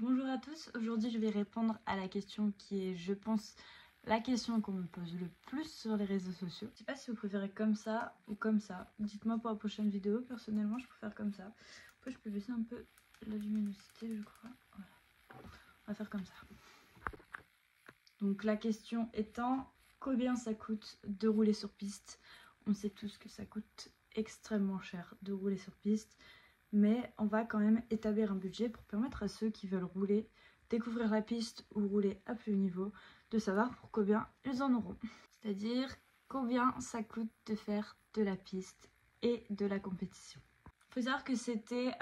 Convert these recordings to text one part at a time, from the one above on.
Bonjour à tous, aujourd'hui je vais répondre à la question qui est, je pense, la question qu'on me pose le plus sur les réseaux sociaux. Je sais pas si vous préférez comme ça ou comme ça. Dites-moi pour la prochaine vidéo, personnellement je préfère comme ça. Après je peux baisser un peu la luminosité je crois. Voilà. On va faire comme ça. Donc la question étant, combien ça coûte de rouler sur piste? On sait tous que ça coûte extrêmement cher de rouler sur piste. Mais on va quand même établir un budget pour permettre à ceux qui veulent rouler, découvrir la piste ou rouler à plus haut niveau, de savoir pour combien ils en auront. C'est-à-dire combien ça coûte de faire de la piste et de la compétition. Il faut savoir que c'était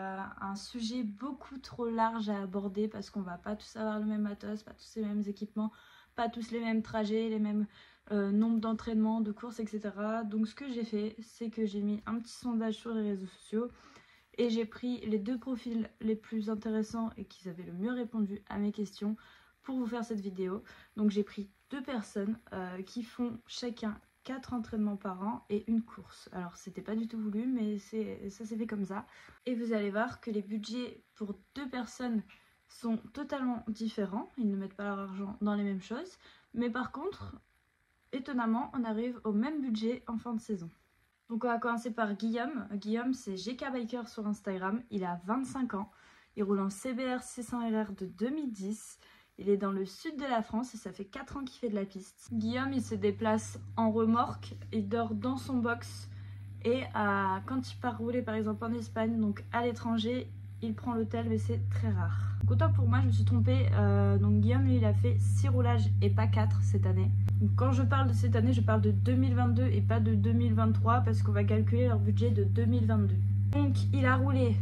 un sujet beaucoup trop large à aborder parce qu'on va pas tous avoir le même matos, pas tous les mêmes équipements, pas tous les mêmes trajets, les mêmes nombres d'entraînements, de courses, etc. Donc ce que j'ai fait, c'est que j'ai mis un petit sondage sur les réseaux sociaux. Et j'ai pris les deux profils les plus intéressants et qui avaient le mieux répondu à mes questions pour vous faire cette vidéo. Donc j'ai pris deux personnes qui font chacun 4 entraînements par an et une course. Alors c'était pas du tout voulu mais ça s'est fait comme ça. Et vous allez voir que les budgets pour deux personnes sont totalement différents. Ils ne mettent pas leur argent dans les mêmes choses. Mais par contre, étonnamment, on arrive au même budget en fin de saison. Donc on va commencer par Guillaume. Guillaume c'est GK Biker sur Instagram, il a 25 ans, il roule en CBR 600RR de 2010, il est dans le sud de la France et ça fait 4 ans qu'il fait de la piste. Guillaume il se déplace en remorque, il dort dans son box et quand il part rouler par exemple en Espagne, donc à l'étranger, il prend l'hôtel mais c'est très rare. Donc autant pour moi je me suis trompée, donc Guillaume lui il a fait 6 roulages et pas 4 cette année. Donc quand je parle de cette année je parle de 2022 et pas de 2023 parce qu'on va calculer leur budget de 2022. Donc il a roulé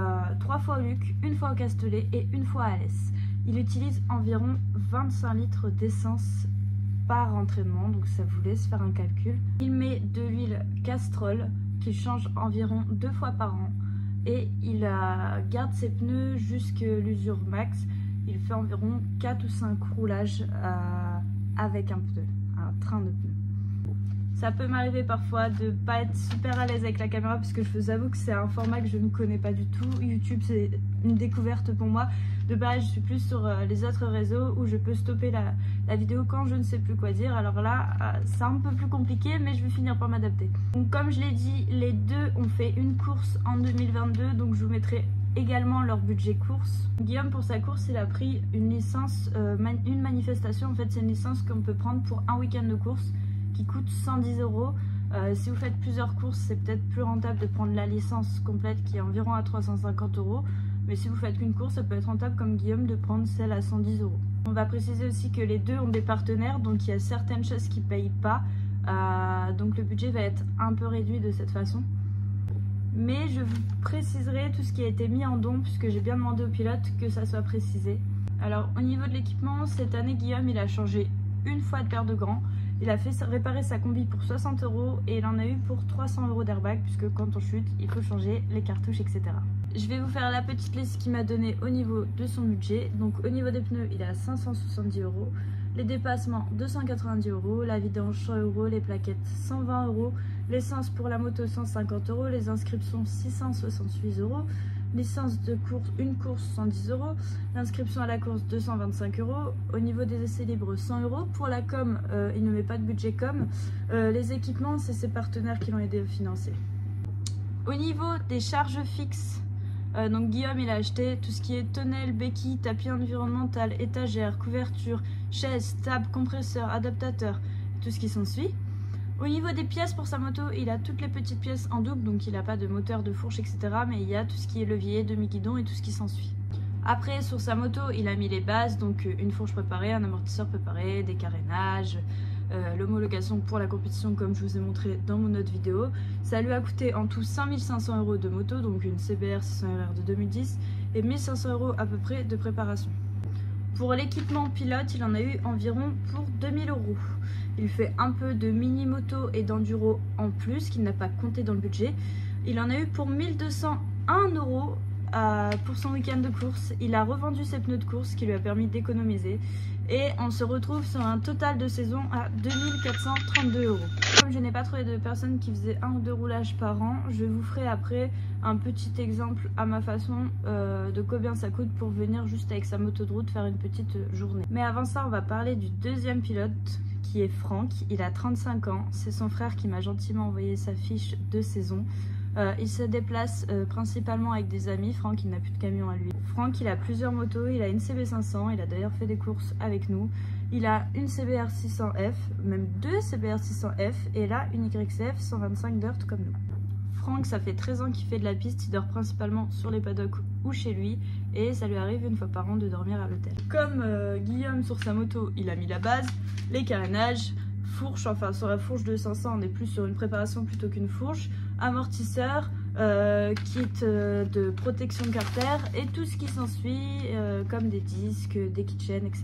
3 fois au Luc, une fois au Castellet et une fois à Alès. Il utilise environ 25 litres d'essence par entraînement, donc ça vous laisse faire un calcul. Il met de l'huile Castrol qu'il change environ 2 fois par an. Et il garde ses pneus jusqu'à l'usure max. Il fait environ 4 ou 5 roulages avec un pneu, un train de pneus. Ça peut m'arriver parfois de pas être super à l'aise avec la caméra parce que je vous avoue que c'est un format que je ne connais pas du tout. YouTube c'est une découverte pour moi. De base je suis plus sur les autres réseaux où je peux stopper la vidéo quand je ne sais plus quoi dire. Alors là c'est un peu plus compliqué mais je vais finir par m'adapter. Donc comme je l'ai dit, les deux ont fait une course en 2022 donc je vous mettrai également leur budget course. Guillaume pour sa course il a pris une licence, une manifestation. En fait c'est une licence qu'on peut prendre pour un week-end de course qui coûte 110 €. Si vous faites plusieurs courses, c'est peut-être plus rentable de prendre la licence complète qui est environ à 350 €. Mais si vous faites qu'une course, ça peut être rentable comme Guillaume de prendre celle à 110 €. On va préciser aussi que les deux ont des partenaires, donc il y a certaines choses qui ne payent pas. Donc le budget va être un peu réduit de cette façon. Mais je vous préciserai tout ce qui a été mis en don puisque j'ai bien demandé au pilote que ça soit précisé. Alors au niveau de l'équipement, cette année Guillaume il a changé une fois de paire de gants. Il a fait réparer sa combi pour 60 € et il en a eu pour 300 € d'airbag puisque quand on chute, il faut changer les cartouches, etc. Je vais vous faire la petite liste qu'il m'a donnée au niveau de son budget. Donc au niveau des pneus, il est à 570 €, les dépassements 290 €, la vidange 100 €, les plaquettes 120 €, l'essence pour la moto 150 €, les inscriptions 668 €, licence de course, une course 110 €, l'inscription à la course 225 €, au niveau des essais libres 100 €, pour la com il ne met pas de budget com, les équipements c'est ses partenaires qui l'ont aidé à financer. Au niveau des charges fixes, donc Guillaume il a acheté tout ce qui est tonnelle, béquille, tapis environnemental, étagère, couverture, chaise, table, compresseur, adaptateur, tout ce qui s'ensuit. Au niveau des pièces pour sa moto, il a toutes les petites pièces en double, donc il n'a pas de moteur, de fourche, etc. Mais il y a tout ce qui est levier, demi-guidon et tout ce qui s'ensuit. Après, sur sa moto, il a mis les bases, donc une fourche préparée, un amortisseur préparé, des carénages, l'homologation pour la compétition comme je vous ai montré dans mon autre vidéo. Ça lui a coûté en tout 5500 € de moto, donc une CBR 600RR de 2010 et 1500 € à peu près de préparation. Pour l'équipement pilote, il en a eu environ pour 2000 €. Il fait un peu de mini-moto et d'enduro en plus, qu'il n'a pas compté dans le budget. Il en a eu pour 1201 € pour son week-end de course. Il a revendu ses pneus de course, ce qui lui a permis d'économiser. Et on se retrouve sur un total de saison à 2432 €. Comme je n'ai pas trouvé de personnes qui faisaient 1 ou 2 roulages par an, je vous ferai après un petit exemple à ma façon de combien ça coûte pour venir juste avec sa moto de route faire une petite journée. Mais avant ça, on va parler du deuxième pilote qui est Franck. Il a 35 ans, c'est son frère qui m'a gentiment envoyé sa fiche de saison. Il se déplace principalement avec des amis. Franck, il n'a plus de camion à lui. Franck, il a plusieurs motos, il a une CB500, il a d'ailleurs fait des courses avec nous. Il a une CBR 600F, même deux CBR 600F, et là une YCF 125 Dirt comme nous. Franck, ça fait 13 ans qu'il fait de la piste, il dort principalement sur les paddocks ou chez lui, et ça lui arrive une fois par an de dormir à l'hôtel. Comme Guillaume sur sa moto, il a mis la base, les carénages, fourche, enfin sur la fourche de 500 on est plus sur une préparation plutôt qu'une fourche, amortisseur, kit de protection carter et tout ce qui s'ensuit comme des disques, des keychains, etc.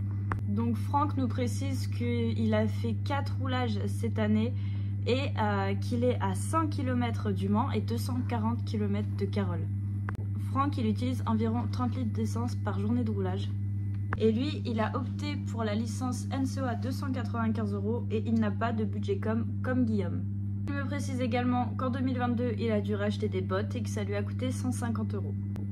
Donc Franck nous précise qu'il a fait 4 roulages cette année et qu'il est à 100 km du Mans et 240 km de Carole. Franck, il utilise environ 30 litres d'essence par journée de roulage. Et lui, il a opté pour la licence NCO à 295 € et il n'a pas de budget comme Guillaume. Je me précise également qu'en 2022, il a dû racheter des bottes et que ça lui a coûté 150 €.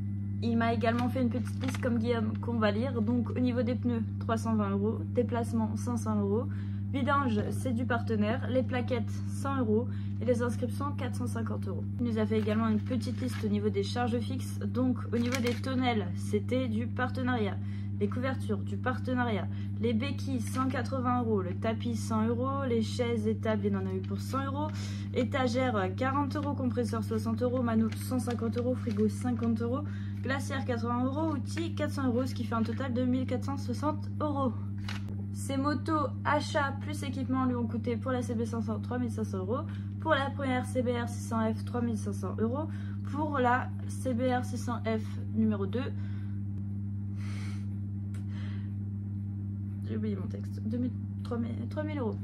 Il m'a également fait une petite liste comme Guillaume qu'on va lire. Donc au niveau des pneus, 320 €, déplacement 500 €, vidange c'est du partenaire, les plaquettes 100 € et les inscriptions 450 €. Il nous a fait également une petite liste au niveau des charges fixes. Donc au niveau des tonnelles, c'était du partenariat. Les couvertures du partenariat, les béquilles 180 €, le tapis 100 €, les chaises et tables il en a eu pour 100 €, étagère 40 €, compresseur 60 €, manoute 150 €, frigo 50 €, glacière 80 €, outils 400 €, ce qui fait un total de 1460 €. Ces motos achat plus équipement lui ont coûté pour la CB500 3500 €, pour la première CBR 600F 3500 €, pour la CBR 600F numéro 2, j'ai oublié mon texte, 3000 €.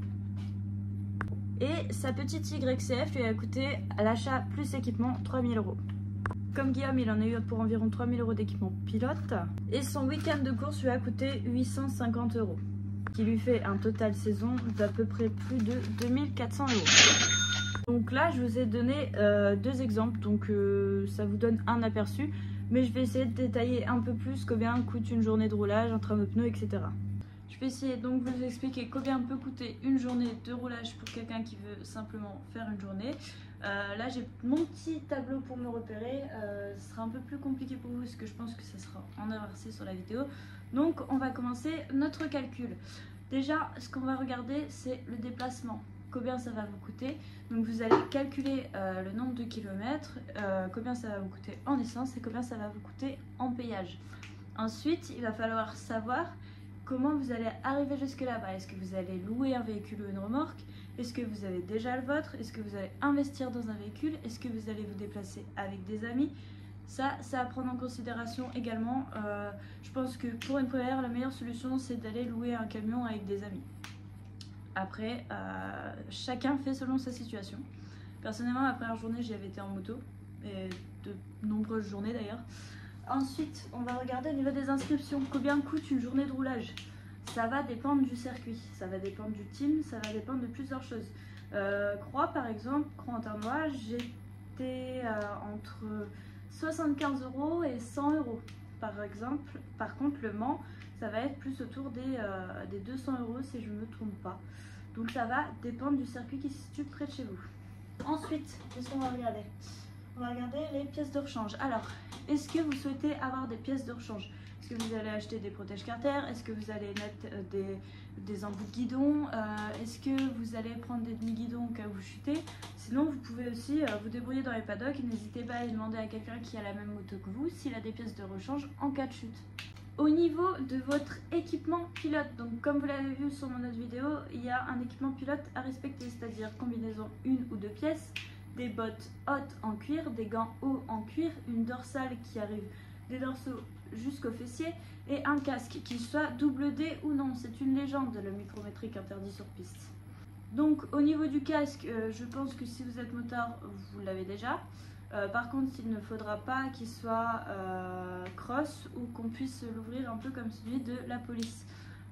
Et sa petite YCF lui a coûté à l'achat plus équipement 3000 €. Comme Guillaume, il en a eu pour environ 3000 € d'équipement pilote. Et son week-end de course lui a coûté 850 €, qui lui fait un total saison d'à peu près plus de 2400 €. Donc là, je vous ai donné deux exemples, donc ça vous donne un aperçu. Mais je vais essayer de détailler un peu plus combien coûte une journée de roulage, un train de pneus, etc. Je vais essayer donc de vous expliquer combien peut coûter une journée de roulage pour quelqu'un qui veut simplement faire une journée. Là j'ai mon petit tableau pour me repérer, ce sera un peu plus compliqué pour vous parce que je pense que ça sera en inversé sur la vidéo. Donc on va commencer notre calcul. Déjà ce qu'on va regarder c'est le déplacement, combien ça va vous coûter. Donc vous allez calculer le nombre de kilomètres, combien ça va vous coûter en essence et combien ça va vous coûter en péage. Ensuite il va falloir savoir comment vous allez arriver jusque là-bas. Est-ce que vous allez louer un véhicule ou une remorque? Est-ce que vous avez déjà le vôtre? Est-ce que vous allez investir dans un véhicule? Est-ce que vous allez vous déplacer avec des amis? Ça à prendre en considération également. Je pense que pour une première, la meilleure solution, c'est d'aller louer un camion avec des amis. Après, chacun fait selon sa situation. Personnellement, la première journée, j'y avais été en moto, et de nombreuses journées d'ailleurs. Ensuite, on va regarder au niveau des inscriptions. Combien coûte une journée de roulage? Ça va dépendre du circuit, ça va dépendre du team, ça va dépendre de plusieurs choses. Croix par exemple, Croix-en-Ternois, j'étais entre 75 € et 100 € par exemple. Par contre, Le Mans, ça va être plus autour des 200 € si je ne me trompe pas. Donc ça va dépendre du circuit qui se situe près de chez vous. Ensuite, qu'est-ce qu'on va regarder? On va regarder les pièces de rechange. Alors, est-ce que vous souhaitez avoir des pièces de rechange? Est-ce que vous allez acheter des protèges carter? Est-ce que vous allez mettre des embouts de guidon? Est-ce que vous allez prendre des demi-guidons au cas où vous chutez? Sinon, vous pouvez aussi vous débrouiller dans les paddocks. N'hésitez pas à demander à quelqu'un qui a la même moto que vous s'il a des pièces de rechange en cas de chute. Au niveau de votre équipement pilote, donc comme vous l'avez vu sur mon autre vidéo, il y a un équipement pilote à respecter, c'est-à-dire combinaison 1 ou 2 pièces, des bottes hautes en cuir, des gants hauts en cuir, une dorsale qui arrive des dorsaux jusqu'aux fessiers et un casque, qu'il soit double D ou non. C'est une légende, le micrométrique interdit sur piste. Donc au niveau du casque, je pense que si vous êtes motard, vous l'avez déjà. Par contre, il ne faudra pas qu'il soit cross ou qu'on puisse l'ouvrir un peu comme celui de la police.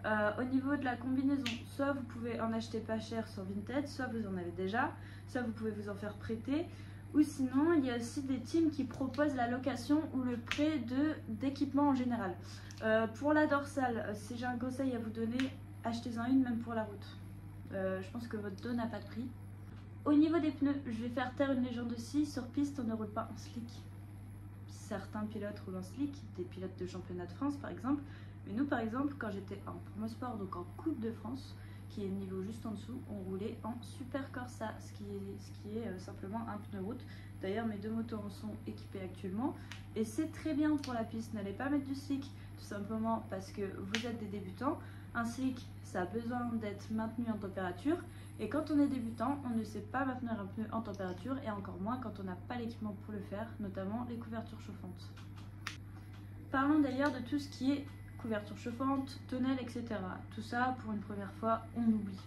Au niveau de la combinaison, soit vous pouvez en acheter pas cher sur Vinted, soit vous en avez déjà, soit vous pouvez vous en faire prêter. Ou sinon, il y a aussi des teams qui proposent la location ou le prêt d'équipements en général. Pour la dorsale, si j'ai un conseil à vous donner, achetez-en une même pour la route. Je pense que votre dos n'a pas de prix. Au niveau des pneus, je vais faire taire une légende aussi. Sur piste, on ne roule pas en slick. Certains pilotes roulent en slick, des pilotes de championnat de France par exemple. Mais nous par exemple, quand j'étais en promosport, donc en Coupe de France, qui est le niveau juste en dessous, on roulait en Super Corsa, ce qui est simplement un pneu route. D'ailleurs mes deux motos en sont équipés actuellement et c'est très bien pour la piste. N'allez pas mettre du slick, tout simplement parce que vous êtes des débutants. Un slick, ça a besoin d'être maintenu en température et quand on est débutant, on ne sait pas maintenir un pneu en température et encore moins quand on n'a pas l'équipement pour le faire, notamment les couvertures chauffantes. Parlons d'ailleurs de tout ce qui est couverture chauffante, tonnelle, etc. Tout ça, pour une première fois, on oublie.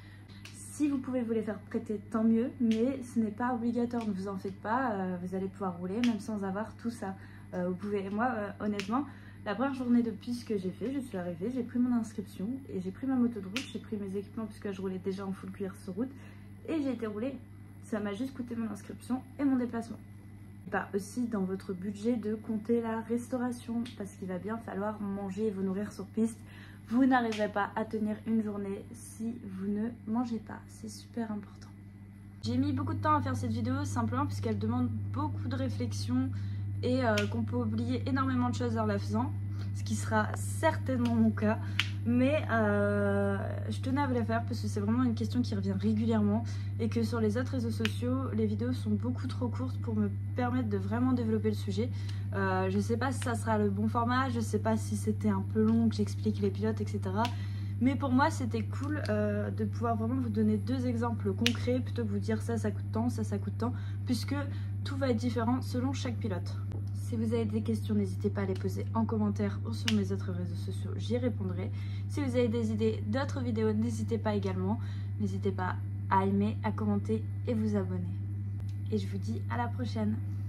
Si vous pouvez vous les faire prêter, tant mieux, mais ce n'est pas obligatoire, ne vous en faites pas, vous allez pouvoir rouler même sans avoir tout ça. Vous pouvez, moi, honnêtement, la première journée de piste que j'ai fait, je suis arrivée, j'ai pris mon inscription et j'ai pris ma moto de route, j'ai pris mes équipements puisque je roulais déjà en full cuir sur route et j'ai été rouler. Ça m'a juste coûté mon inscription et mon déplacement. Pas aussi dans votre budget de compter la restauration parce qu'il va bien falloir manger et vous nourrir sur piste. Vous n'arriverez pas à tenir une journée si vous ne mangez pas, c'est super important. J'ai mis beaucoup de temps à faire cette vidéo simplement puisqu'elle demande beaucoup de réflexion et qu'on peut oublier énormément de choses en la faisant, ce qui sera certainement mon cas. Mais je tenais à vous la faire parce que c'est vraiment une question qui revient régulièrement et que sur les autres réseaux sociaux, les vidéos sont beaucoup trop courtes pour me permettre de vraiment développer le sujet. Je sais pas si ça sera le bon format, je sais pas si c'était un peu long, que j'explique les pilotes, etc. Mais pour moi, c'était cool de pouvoir vraiment vous donner deux exemples concrets plutôt que vous dire ça coûte tant, ça coûte tant, puisque tout va être différent selon chaque pilote. Si vous avez des questions, n'hésitez pas à les poser en commentaire ou sur mes autres réseaux sociaux, j'y répondrai. Si vous avez des idées d'autres vidéos, n'hésitez pas également. N'hésitez pas à aimer, à commenter et vous abonner. Et je vous dis à la prochaine.